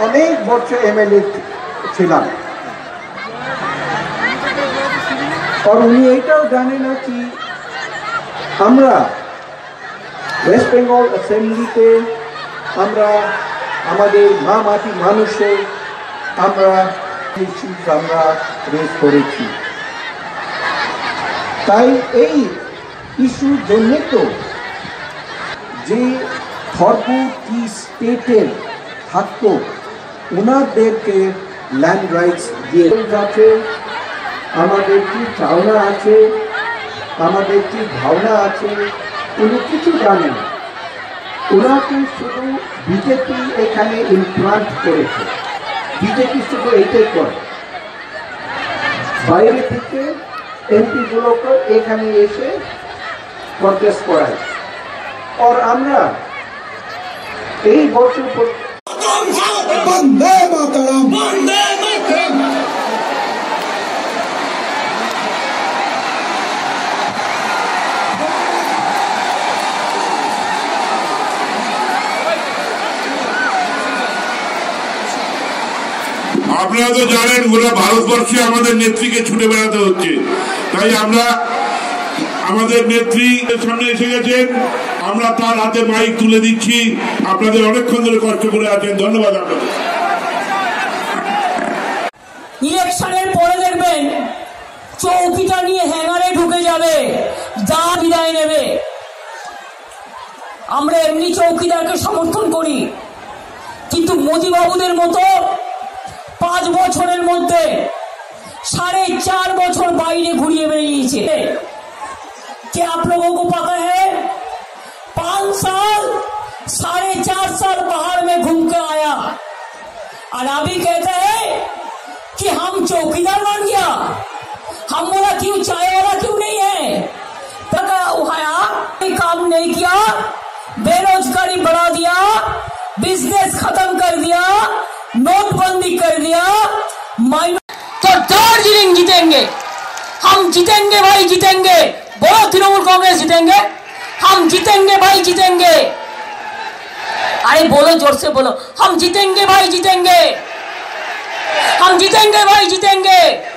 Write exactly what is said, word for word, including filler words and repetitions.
অনেক বছর এমএলএ ছিলাম। আর উনি এইটাও জানে না কি আমরা ওয়েস্ট বেঙ্গল অ্যাসেম্বলিতে আমরা আমাদের মা মাটি মানুষের আমরা ইস্যুস আমরা রেজ করেছি। তাই এই ইস্যুর জন্য তো যে ধর্মটি স্টেটের থাকতো ওনাদেরকে ল্যান্ড রাইটস দিয়ে আছে, আমাদের কি চাওনা আছে, আমাদের কি ভাবনা আছে, উনি কিছু জানেন। ওনাকে শুধু বিজেপি এখানে ইমপ্লান্ট করেছে, বিজেপি শুধু এইটাই করে, বাইরে থেকে এমপিগুলোকে এখানে এসে কন্টেস্ট করায়। আর আমরা এই বছর বন্দে মাতরম বন্দে মাতরম আপনারা তো জানেন গোটা ভারতবর্ষে আমাদের নেত্রীকে ছুটে বেড়াতে হচ্ছে, তাই আমরা আমাদের নেত্রী সামনে এসে গেছেন, আমরা তার হাতে মাইক তুলে দিচ্ছি। আপনাদের অনেকক্ষণ ধরে কষ্ট করে আছেন, ধন্যবাদ আপনাদের। ইলেকশনের পরে দেখবেন চৌকিটা নিয়ে হ্যাঙ্গারে ঢুকে যাবে, যা বিদায় নেবে। আমরা এমনি চৌকিদারকে সমর্থন করি, কিন্তু মোদিবাবুদের মতো পাঁচ বছরের মধ্যে साढ़े चार बछर बाहरे घुरिए बेरिए। क्या आप लोगों को पता है पांच साल साढ़े चार साल बाहर में घूम के आया और अभी कहता है कि हम चौकीदार बन गया। हम बोला क्यों, चाय वाला क्यों नहीं है? पता उठाया, काम नहीं किया, बेरोजगारी बढ़ा दिया, बिजनेस खत्म कर दिया, नोटबंदी कर दिया। तो दार्जिलिंग जीतेंगे, हम जीतेंगे भाई जीतेंगे। बोलो तृणमूल कांग्रेस जीतेंगे, हम जीतेंगे भाई जीतेंगे। अरे बोलो जोर से बोलो, हम जीतेंगे भाई जीतेंगे, हम जीतेंगे भाई जीतेंगे।